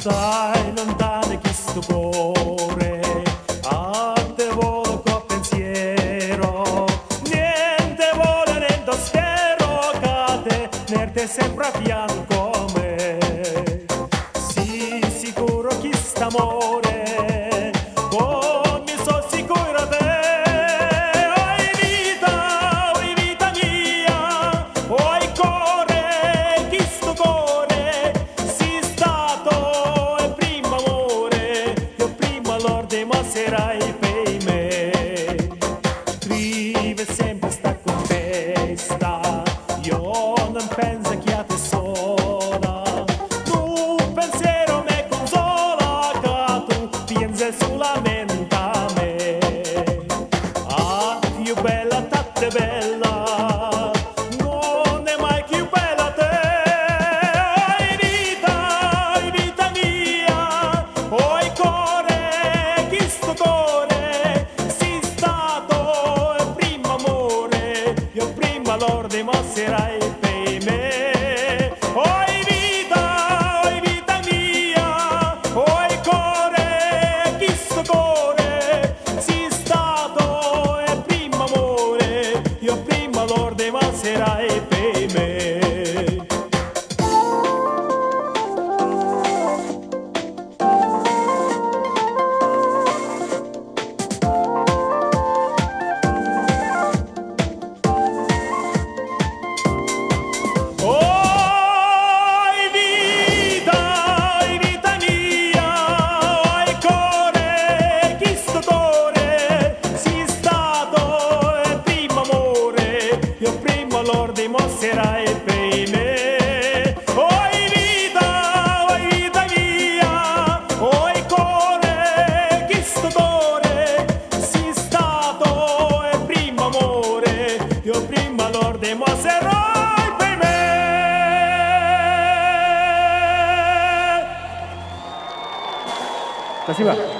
Stai lontano che sto cuore, a te volo con pensiero, niente vuole niente spero che te sempre a fianco a me. Sì, sicuro che st'amore, con mi so sicuro te. Oi vita mia, oi cuore, chi sto cuore, si stato il primo amore, io prima l'orde ma sarai per me. Scrive sempre sta con testa, io non penso che a te sola, tu pensiero me consola, che tu pensi solamente a me. Ah, più bella, tante bella, non è mai più bella te. Oi vita mia, oi cuore, chi sto cuore, si stato il primo amore, io prima l'orde ma sarai per me. Oi vita mia, oi cuore, chi sto cuore, si stato il primo amore, io prima l'orde ma sarai per me. Oi vita mia, oi cuore, chi sto cuore, si stato il primo amore, io prima l'orde ma sarai per me. Oi vita mia, oi cuore, chi sto cuore, si stato il primo amore, io prima l'orde ma sarai per me. Спасибо.